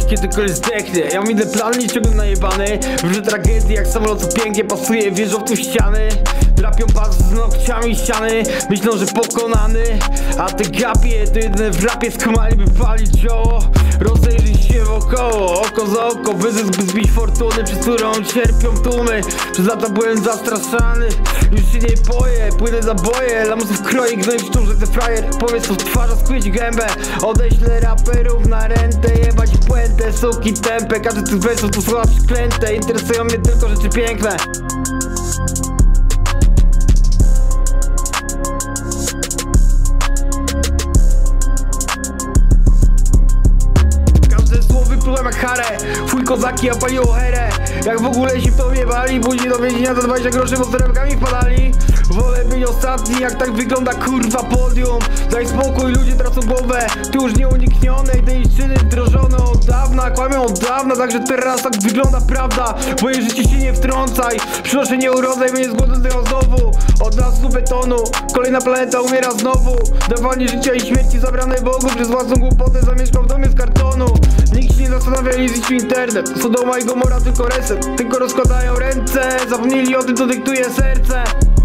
kiedy koleś zdechnie. Ja mam inny plan, nie ciągle najebany. Wróżę tragedii jak samolot, co pięknie pasuje. Wierzą w tu ściany, drapią pas z nogciami ściany. Myślą, że pokonany, a te gapie to jedyne w rapie skumali, by palić czoło. Rozejrzyj się wokoło, oko za oko. Wyzysk by zbić fortuny, przez którą cierpią tłumy. Przez lata byłem zastraszany, już się nie boję. Płynę za boje, lamusów kroję, gnoj w szturze te frajer. Powiedz to w twarz, skłyć gębę. Odeślę raperów na rentę, jebać puentę, suki tępe. Każdy z tych wersów to słowa przeklęte. Interesują mnie tylko rzeczy piękne. Wyplułem jak harę, fuj kozaki, a paliło herę. Jak w ogóle się w to wiewali, później do więzienia za 20 groszy, bo z torebkami wpadali. Wolę być ostatni, jak tak wygląda kurwa podium. Daj spokój, ludzie tracą głowę. Tu już nieuniknione, ideiszczyny wdrożone od dawna. Kłamią od dawna, także teraz tak wygląda prawda. W moje życie się nie wtrącaj, przynoszę nieurodzaj, będzie z głodu zdechał znowu. Od lasu betonu, kolejna planeta umiera znowu. Dawanie życia i śmierci zabrane Bogu. Przez własną głupotę zamieszkał w domie z kartonu. Nikt się nie zastanawia, nie zniszczył internet. Sodoma i Gomora tylko reset, tylko rozkładają ręce. Zapomnieli o tym, co dyktuje serce.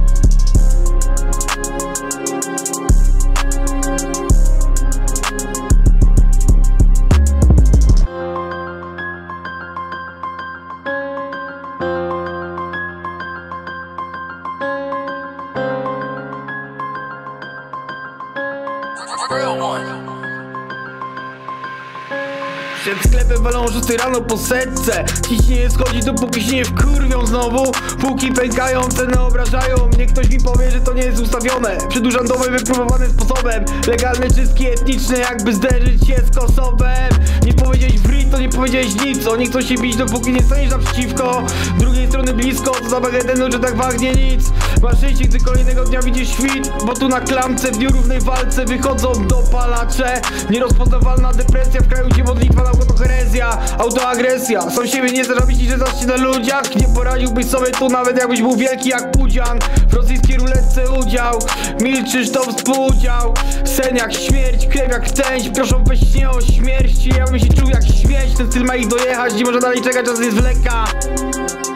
Przed sklepem walą o 6 rano po setce. Ciśnienie schodzi, dopóki się nie wkurwią znowu. Półki pękają, ceny obrażają mnie. Ktoś mi powie, że to nie jest ustawione przedurzędowe, wypróbowane sposobem. Legalne czystki etniczne, jakby zderzyć się z Kosowem. Nie powiedziałeś writ, to nie powiedziałeś nic. Oni chcą się bić, dopóki nie staniesz naprzeciwko. Drugiej strony blisko, to za bagatenu, że tak wagnie nic. Masz szczęście, gdy kolejnego dnia widzisz świt, bo tu na klamce w nierównej walce wychodzą dopalacze. Nierozpoznawalna depresja w kraju, gdzie modlitwa na to herezja, autoagresja. Sam siebie nie zarobić i że zacznie na ludziach. Nie poradziłbyś sobie tu nawet jakbyś był wielki jak Pudzian. W rosyjskiej ruletce udział, milczysz to współudział. Sen jak śmierć, krew jak rtęć. Proszą weź nie o śmierci, ja bym się czuł jak śmieć. Ten styl ma ich dojechać, nie można dalej czekać, czas jest wleka.